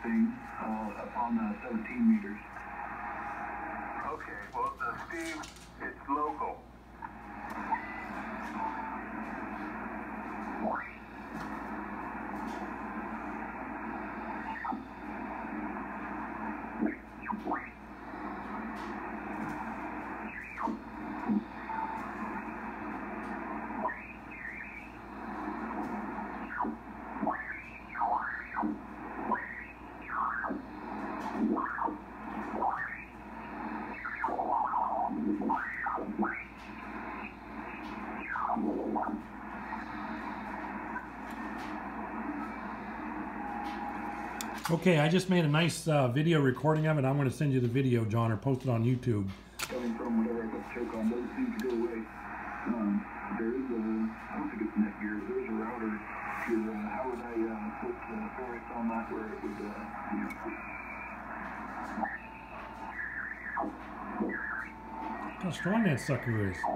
thing up on 17 meters. Okay, well, Steve, it's local. Okay, I just made a nice video recording of it. I'm going to send you the video, John, or post it on YouTube. Coming from whatever I put the choke on doesn't seem to go away. There is a, I don't think it's Netgear, there's a router here. How would I put ferrets on that where it would, How strong that sucker is.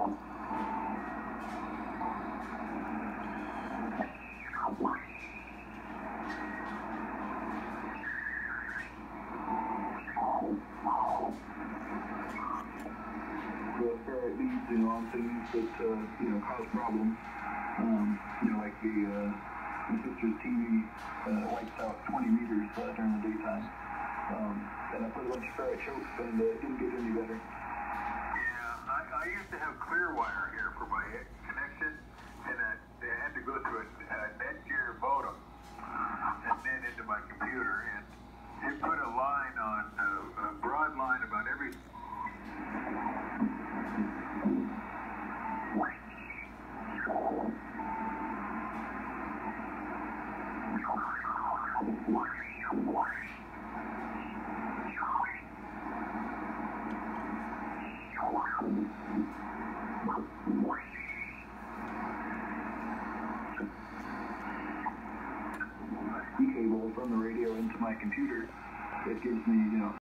ferret leads, on things that, cause problems. Like my sister's TV wipes out 20 meters during the daytime. And I put a bunch of ferret chokes and it didn't get any better. Yeah, I used to have clear wire here for my connection, and I had to go through a Netgear modem and then into my computer, and it put a line on, a broad line about every... cable from the radio into my computer. It gives me,